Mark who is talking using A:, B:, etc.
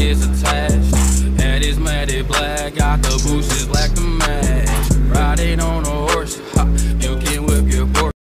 A: gets attached. Head is matted black, got the bushes black to match.